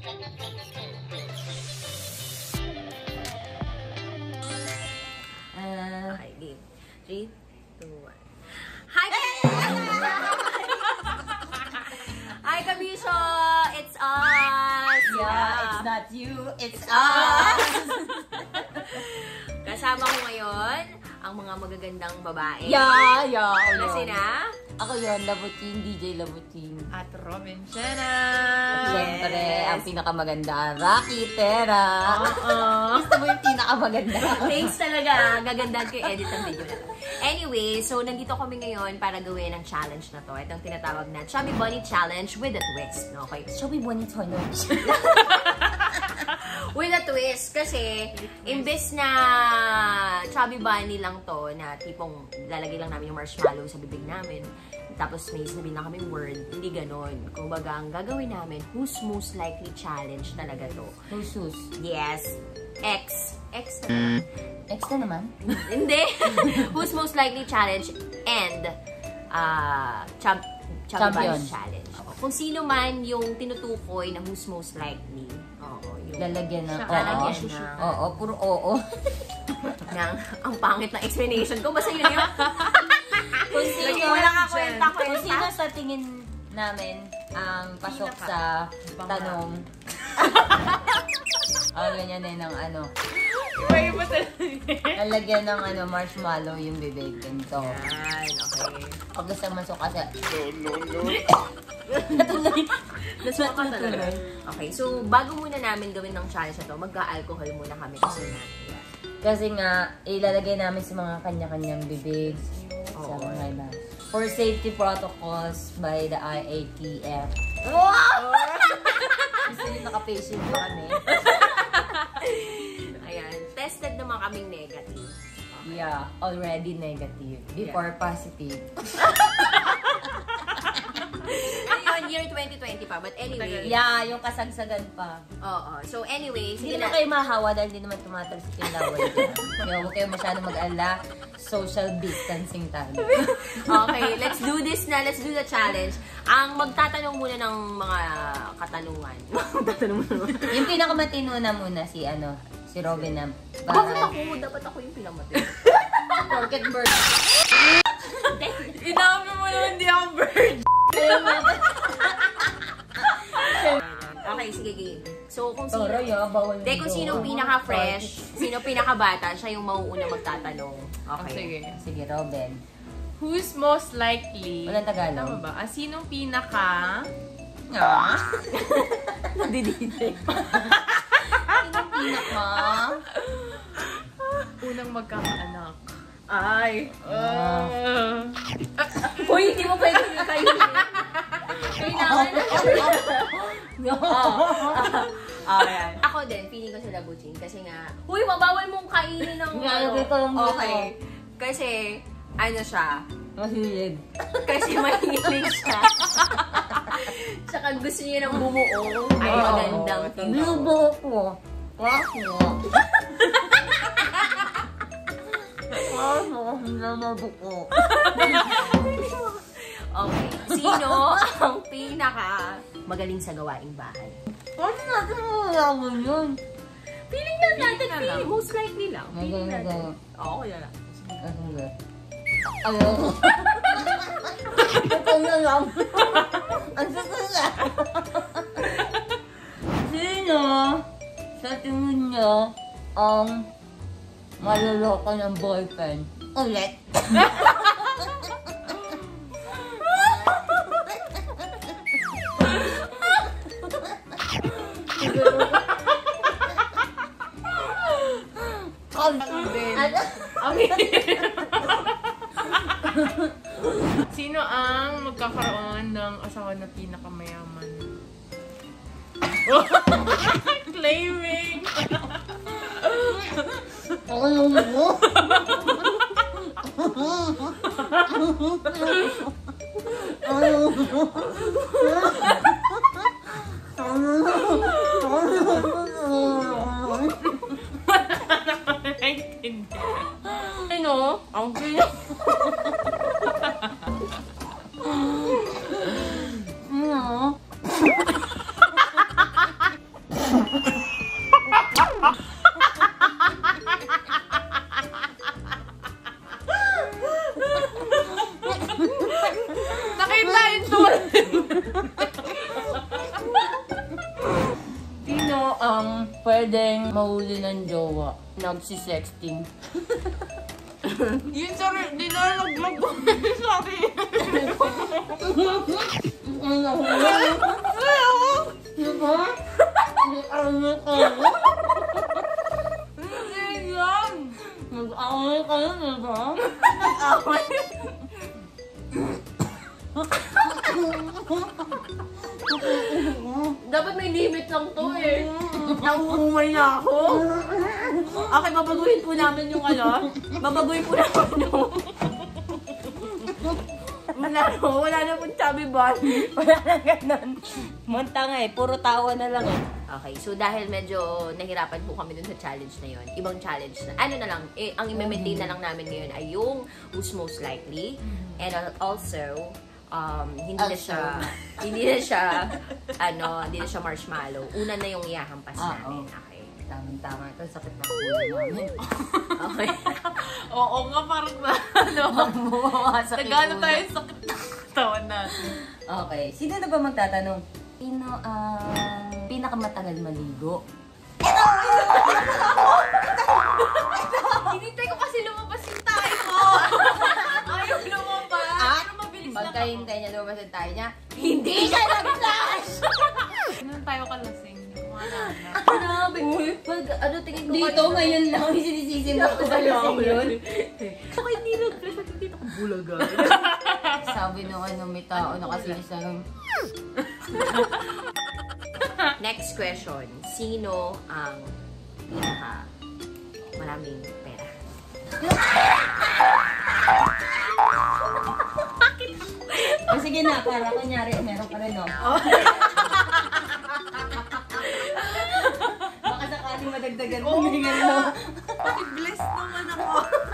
Okay, game. 3, 2, 1. Hi! Hi, Kabisyo! It's us! Yeah, it's not you, it's us! Kasama ko ngayon ang mga magagandang babae. Yeah. Na sina? Ako yun, Labutin, DJ Labutin. At Robin Chena. At syempre, ang pinakamaganda, Rocky Tera. Gusto mo yung pinakamaganda? Thanks talaga. Gagandaan ko yung edit ang video na to. Anyway, so nandito kami ngayon para gawin ang challenge na to. Itong tinatawag na Chubby Bunny Challenge with a twist. Okay? Chubby Bunny Challenge. With a twist. Kasi, imbes na Chubby Bunny lang to, na tipong lalagay lang namin yung marshmallow sa bibig namin, tapos may sabihin lang kaming word, hindi ganon. Kung baga, ang gagawin namin, who's most likely challenge talaga to. Who's? Yes. X na. X na naman? Hindi. Who's most likely challenge and Chubby Bunny challenge. Kung sino man yung tinutukoy na who's most likely, yung lalagyan na. Oo, puro oo. Ang pangit na explanation ko. Basta yun yun. Kung sino, kwenta. Kung sino sa tingin namin ang pasok sa tanong. Ganyan din ng ano. Iba talaga. Lalagyan ng marshmallow yung bibig. Ganito. Yan, okay. Pag gusto masok kasi. No. Nasuka ka talaga. Okay, so bago muna namin gawin ng challenge na to, magka-alcohol muna kami Kasi nga, ilalagay namin sa mga kanya-kanyang bibig. Sa mga iba. For safety protocols by the IATF. Gusto nyo naka-patient po kami. Ayan, tested naman kaming negative. Okay. Yeah, already negative. Before positive. Ayun, year 2020 pa. But anyway. Yeah, yung kasagsagan pa. Oo. So anyway, hindi naman kayo mahawa dahil hindi naman tumatalsik yung laway dyan. Huwag kayo masyadong mag-alala. Social distancing tayo. Okay, let's do this na. Let's do the challenge. Ang magtatanong muna ng mga katanungan. Yung pinakamatino na muna si Robin na. Bakit ako? Dapat ako yung pinamatino. Porket bird. Inamin mo naman hindi ako bird. Okay, sige, game. So, kung sino... bawal Hindi, kung sino pinaka-fresh, sino pinaka-bata, siya yung mauuna magtatanong. Okay. Sige, Robin. Who's most likely? Walang Tagalog. Tama ba? Sinong pinaka... Nadidinig. Sinong pinaka... unang magkakaanak? Ay. Uy, hindi mo pwede kayo. Kailangan na. Ayan. Ako din, feeling ko sa Labutin kasi nga, huy, mabawal mong kainin ng okay. Kasi, siya? Mahilig. Kasi mahilig siya. Tsaka gusto niya ng bumuo. Ay, magandang tingnan. Bumuo ko. Okay. Sino ang pinaka magaling sa gawaing bahay? Ano natin malalaman yun? Feeling lang natin. Feeling. Most likely lang. Feeling natin. Oo, kaya lang. Ito na lang. Ang sakala. Sino sa tingin niyo ang maluloko ng boyfriend? Ulit. Sino ang magkakaroon ng asawa na pinakamayaman? Claiming! Ano mo? Ano? Ang ganyan. Ano? pwedeng mahuli ng jowa. Nagsisexting. Yun, sorry, di na naglag ko. Sorry. Mag-away kayo, diba? Away. Dapat may limit lang to eh. Nauumay na ako. Okay, babaguhin po namin yung ano. Babaguhin po namin yung... Wala na pong chubby bunny. Wala na ganun. Munta nga eh, puro tawa na lang eh. Okay, so dahil medyo nahirapan po kami dun sa challenge na yun, ibang challenge na, ano na lang, ang i-maintain na lang namin ngayon ay yung who's most likely. And also, hindi na siya marshmallow. Una na yung ihahampas namin. Okay. Tama-tama. Ito, sakit na ulo namin. Okay. Oo nga, parang na, ano, nagano tayo sa katawan natin. Okay. Sino na ba magtatanong? Sino ang pinakamatagal maligo? Hinintay ko kasi lumabas yung tayo ko. Ayaw lumabas. At Ano mabilis lang pagkahintay niya lumabas yung tayo niya, Hindi ka nag-flash! Ganun tayo kalasing. Hindi ko maalala. Grabe. Pag ano tingin ko dito ngayon lang yung sinisisi mo ko sa lasing yun. Saka hindi nag-flash at hindi ako bulaga. Sabi nung ano, may tao na kasi isang... Next question. Sino ang pinaka maraming pera? O sige na, para kunyari, meron ka rin, no? Baka sakaling madagdagan mo, may gano'n. Bless naman ako.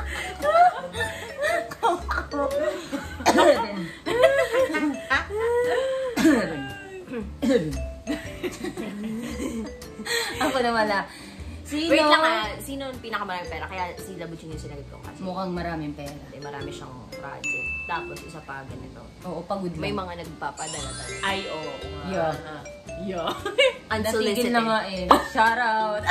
Ako na wala. Sino? Wait lang ah. Sino ang pinakamaraming pera? Kaya si Labuchin yung sinagot ko kasi. Mukhang maraming pera. Marami siyang project. Tapos isa pa ganito. Oo, pagod May lang. mga nagpapadala talaga. Ay, oo. Yeah. Yeah. Natigil na nga eh. Shout out.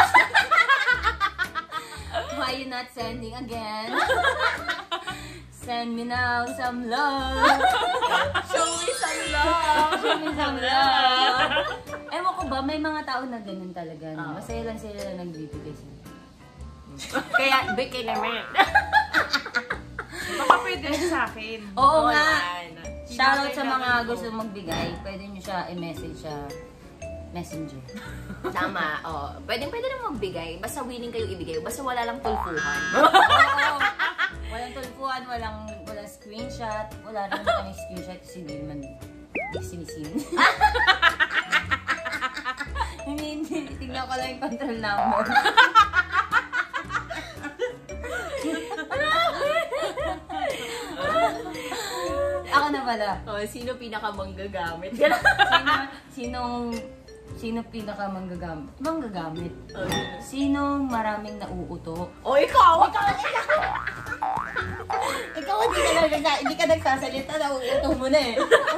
Why you not sending again? Send me now some love. Show me some love! Show me some love. Ewan ko ba, may mga tao na ganun talaga. No? Masaya lang sila na nagbibigay sila. Kaya, bigay naman. Baka pwede rin sa akin. Oo nga. Naman. Shoutout sa mga gusto magbigay. Pwede nyo siya i-message sa messenger. Tama. Oh. Pwede naman magbigay. Basta willing kayo ibigay. Basta wala lang tulfuhan. Oo. Walang tulpuan, walang screenshot. Wala rin kami screenshot kasi hindi naman sinisin. Hindi. Tingnan ko lang yung control number. Ako na pala. Oh, sino pinaka-manggagamit? Sino pinaka manggagamit? Manggagamit. Oh, Sino maraming nauuto? oh, ikaw! Ikaw hindi ka nagsasalita, nauuto mo na eh.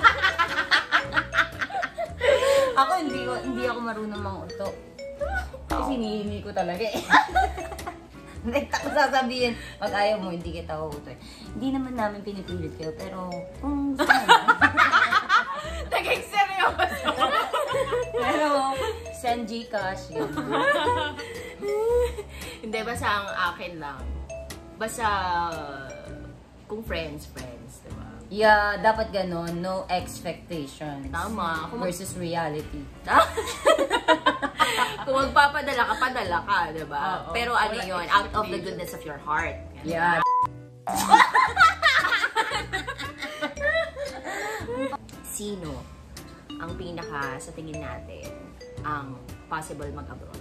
Ako hindi ako marunong manguto. Kasi hinihingi ko talaga eh. Hindi ko sasabihin, pag ayaw mo, hindi kita uuto eh. Hindi naman namin pinipilit kayo, pero kung gusto naman. Naging seryoso! Pero, send Gcash, yun. Hindi, basta ang akin lang. Basta, kung friends, diba? Yeah, dapat ganon, no expectations. Tama. Versus reality. Kung magpapadala ka, padala ka, diba? Oo. Pero ano Wala yun, out of the goodness of your heart. Yeah. Sino ang pinaka, sa tingin natin, ang possible mag-abroad?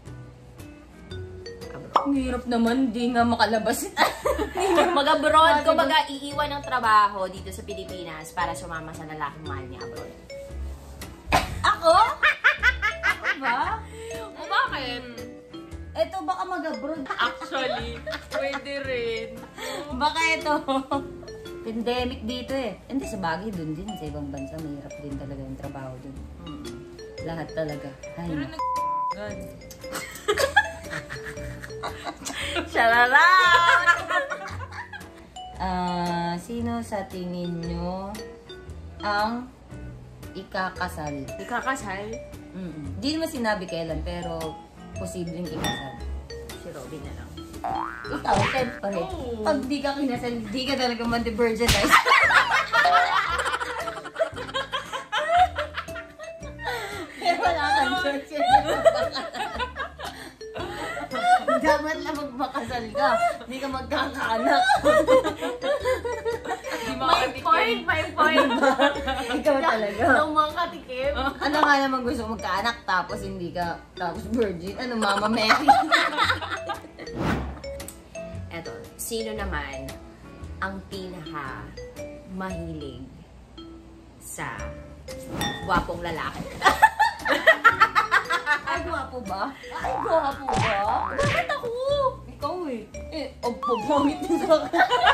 Ang hirap naman, di nga makalabas. Mag-abroad, kumbaga iiwan ng trabaho dito sa Pilipinas para sumama sa lalaking mahal niya abroad. Ako? Ako ba? O bakit? Eto, baka mag-abroad. Actually, pwede rin. Baka ito. Pandemic dito eh. Hindi, sa bagay dun din. Sa ibang bansa, mahirap din talaga yung trabaho dun. Lahat talaga. Ay, Pero nag-gan. Shalalat! Sino sa tingin nyo ang ikakasal? Ikakasal? Di naman sinabi kailan, pero posibleng ikasal. Si Robin na lang. Ikaw, syempre. Oh. Pag di ka kinasal, di ka talaga ma-virginize. Pero wala kang choice yun. Dapat lang magpakasal ka. Hindi ka magkakaanak. Di May point, may point. Ikaw talaga. Nung mga katikim. Ano nga naman gusto mo magkaanak tapos hindi ka, tapos virgin. Ano, Mama Mary? Eto, sino naman ang pinaka mahilig sa gwapong lalaki? Ay, gwapo ba? Ay, gwapo ba? Bakit ako? Ikaw eh. Ang pabangit din sa akin.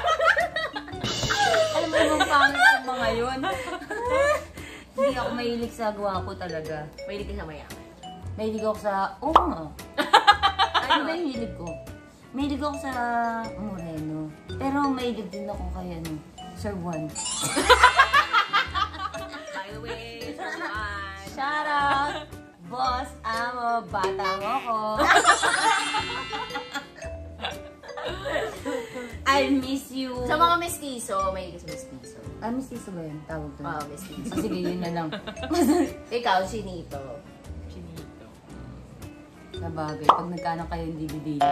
Alam mo naman pangit ang mga yun. Hindi ako mahilig sa gwapo talaga. Mahilig ka sa mayaman. Mahilig ako sa... Oo nga. Ano ba yung hilig ko? Mahilig ako sa moreno. Pero mahilig din ako kay ano, Sir Juan. By the way, Juan. Shout out! Boss, amo, batang ako. I miss you. Sa mga mestizo, mahilig ka sa mestizo. Ah, mistiso ba yun? Tawag doon. Oo, mestizo. Ah, sige, yun na lang. Ikaw, sinito. Chinito. Sa bagay, pag nagkaanak kayo, hindi bibili.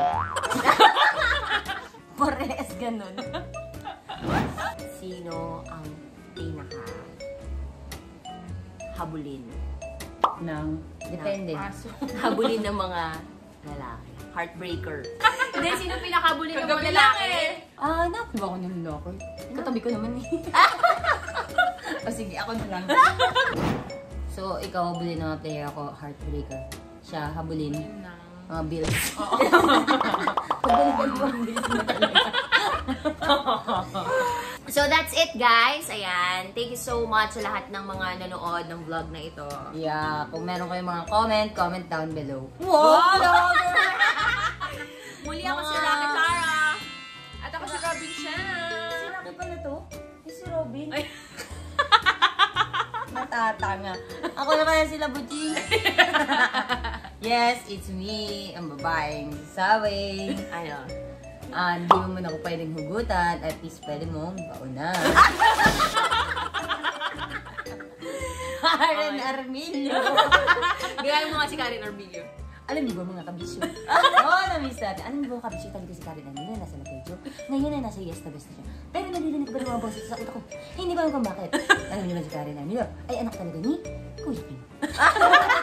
Pares, ganun. Sino ang pinaka habulin? Depende. Paso. Habulin ng mga lalaki. Heartbreaker. Hindi, sino pinakahabulin ng mga Kagabi lang lalaki? Nakapag ba ako ng lalaki? Katabi ko naman eh. O sige, ako na lang. So, ikaw habulin ng mga player ako, heartbreaker. Siya, habulin. Mga bills. Habulin mo ang bills mo talaga. So that's it guys. Ayan. Thank you so much sa lahat ng mga nanood ng vlog na ito. Yeah, kung meron kayong mga comment down below. Wow! Muli ako si Rocky Tara. At ako si Robin Shanna. Si Rocky pala to? Si Robin? Ay. Natatanga. Ako na kaya sila Butching. Yes, it's me. Ang babaeng sawing. Ano? Hindi mo muna ako pwedeng hugutan. At least pwede mong baunan. Karen Armilio. Gaya mo nga si Karen Armilio. Alam niyo ba mga kabisyo? Oo, na-miss natin. Alam niyo ba mga kabisyo talaga si Karen Armilio? Nasa Lakejo. Ngayon ay nasa Yes na Best na siya. Pero nalilinig ko ba ng mga boses sa sakit ako? Hindi ba alam kung bakit? Alam niyo ba si Karen Armilio? Ay anak talaga ni Kuya Ping.